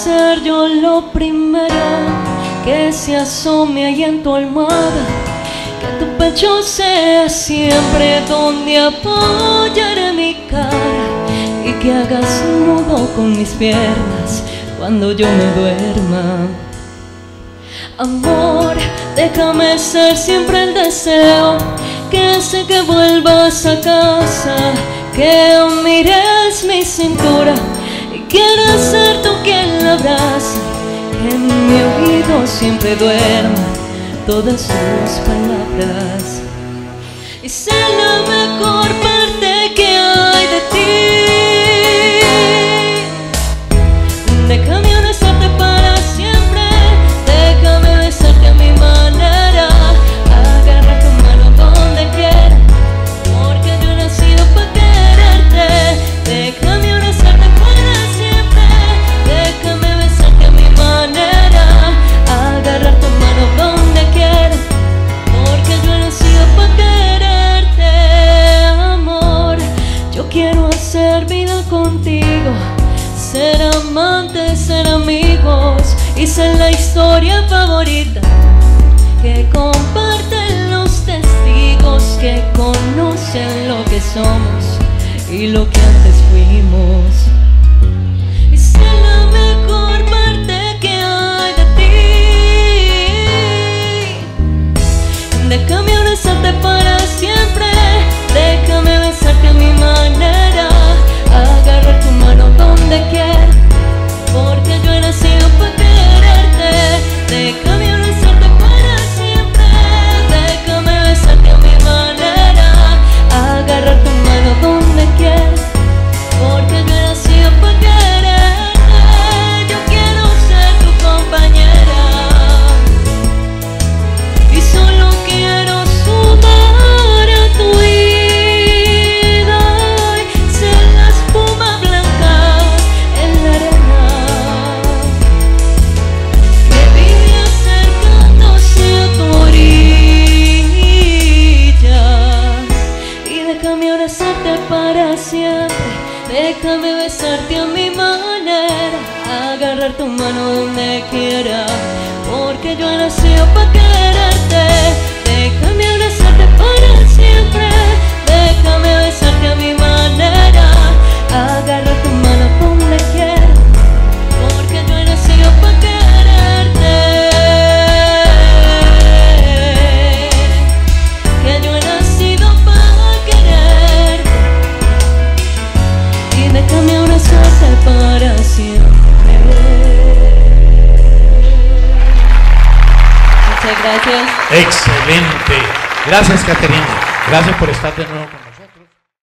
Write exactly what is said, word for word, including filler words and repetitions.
ser yo lo primero que se asome ahí en tu almohada, que tu pecho sea siempre donde apoyaré mi cara y que hagas nudo con mis piernas cuando yo me duerma. Amor, déjame ser siempre el deseo que hace que vuelvas a casa, que mires mi cintura y quieras ser tú quien la abraza, que en mi oído siempre duerman todas tus palabras. Y sé la mejor parte que hay de ti. Déjame abrazarte para siempre, déjame besarte a mi manera, agarrar tu mano donde quiera, porque yo he nacido para quererte. Déjame abrazarte para siempre, déjame besarte a mi manera, agarrar tu mano donde quiera, porque yo he nacido para quererte. Amor, yo quiero hacer vida contigo, ser amantes, ser amigos y ser la historia favorita que comparten los testigos que conocen lo que somos y lo que antes fuimos. Y ser la mejor parte que hay de ti. Déjame abrazarte para siempre, déjame besarte a mi manera, agarrar tu mano donde quiera, porque yo he nacido para quererte. Déjame abrazarte para siempre, déjame besarte a mi manera, agarrar tu mano donde quiera, porque yo he nacido para quererte. Yo quiero ser tu compañera y solo quiero sumar a tu vida y ser la espuma blanca en la arena que vive acercándose a tu orilla. Y déjame abrazarte para siempre, déjame besarte a mi manera, agarrar tu mano donde quiera, porque yo he nacido para quererte. Déjame abrazarte para siempre, déjame besarte a mi manera, agarrar tu mano donde quiera, porque yo he nacido para quererte. Que yo he nacido para quererte. Y déjame abrazarte para siempre. Muchas gracias. Excelente. Gracias, Caterina. Gracias por estar de nuevo con nosotros.